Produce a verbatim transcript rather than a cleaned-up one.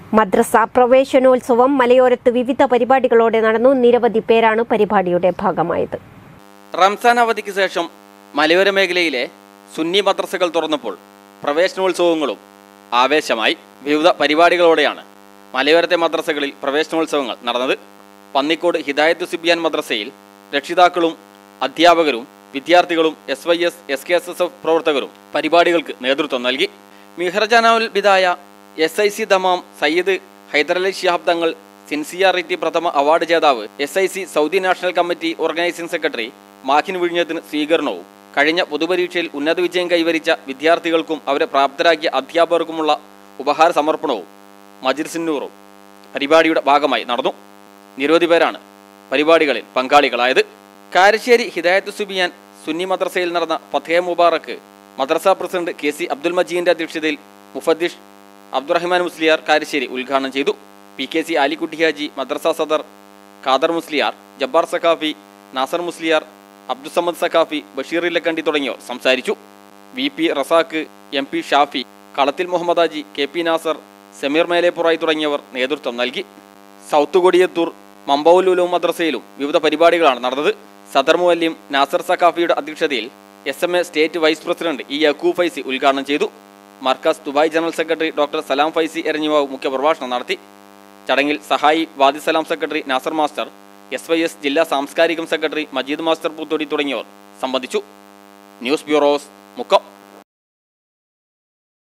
മദ്രസ പ്രവേശനോത്സവം മലയോരത്ത് വിവിധ പരിപാടികളോടെ നടന്നു. നിരവധി പേരാണ് പരിപാടിയുടെ ഭാഗമായത്. റംസാൻ അവധിക്ക് ശേഷം മലയോര മേഖലയിലെ സുന്നി മദ്രസകൾ തുറന്നപ്പോൾ പ്രവേശനോത്സവങ്ങളും ആവേശമായി. വിവിധ പരിപാടികളോടെയാണ് മലയോരത്തെ മദ്രസകളിൽ പ്രവേശനോത്സവങ്ങൾ നടന്നത്. പന്നിക്കോട് ഹിദായത്ത് സുബ്യാൻ മദ്രസയിൽ രക്ഷിതാക്കളും അധ്യാപകരും വിദ്യാർത്ഥികളും S Y S S K S S F പ്രവർത്തകരും പരിപാടികൾക്ക് നേതൃത്വം നൽകി. മിഹ്റജാനുൽ ബിദായ, S I C Dammam, Sayyid Hyderali Shihab Thangal, sincerity പ്രഥമ അവാർഡ് ജേതാവ്, S I C Saudi national committee organising secretary Mahin വിഴിഞ്ഞത്തിന് സ്വീകരണവും, കഴിഞ്ഞ പൊതുപരീക്ഷയിൽ ഉന്നത വിജയം കൈവരിച്ച വിദ്യാർത്ഥികൾക്കും അവരെ പ്രാപ്തരാക്കിയ അധ്യാപകർക്കുമുള്ള ഉപഹാര സമർപ്പണവും മജ്ലിസുന്നൂറും പരിപാടിയുടെ ഭാഗമായി നടന്നു. നിരവധി പേരാണ് പരിപാടികളിൽ പങ്കാളികളായത്. കാരശ്ശേരി ഹിദായത്ത് സുബിയാൻ സുന്നി മദ്രസയിൽ നടന്ന ഫതഹ മുബാറക്ക് മദ്രസ പ്രസിഡന്റ് കെ സി അബ്ദുൽ മജീദിന്റെ അധ്യക്ഷതയിൽ മുഫദ്ദിഷ് അബ്ദുറഹ്മാൻ മുസ്ലിയാർ കാരശ്ശേരി ഉദ്ഘാടനം ചെയ്തു. P K C Alikutty Haji, മദ്രസ സദർ ഖാദർ മുസ്ലിയാർ, ജബ്ബാർ സഖാഫി, നാസർ മുസ്ലിയാർ, അബ്ദുസമ്മദ് സഖാഫി, ബഷീർ ഇല്ലക്കണ്ടി തുടങ്ങിയവർ സംസാരിച്ചു. V P Razak, M P Shafi, Kalathil Muhammad Haji, K P Nasar, Sameer Melepurai തുടങ്ങിയവർ നേതൃത്വം നൽകി. സൗത്ത് കൊടിയത്തൂർ മമ്പൗൽ ഉലൂം മദ്രസയിലും വിവിധ പരിപാടികളാണ് നടന്നത്. സദർ മുഅല്ലിം നാസർ സഖാഫിയുടെ അധ്യക്ഷതയിൽ S M A state vice president E Yakub Faizy ഉദ്ഘാടനം ചെയ്തു. Markaz Dubai general secretary doctor Salam Faizy എരഞ്ഞിവാവ് മുഖ്യപ്രഭാഷണം നടത്തി. ചടങ്ങിൽ സഹായി Wadisalam secretary Nasar master, S Y S ജില്ലാ സാംസ്കാരികം സെക്രട്ടറി മജീദ് മാസ്റ്റർ പൂത്തോടി തുടങ്ങിയവർ സംബന്ധിച്ചു. News bureaus Mukkam.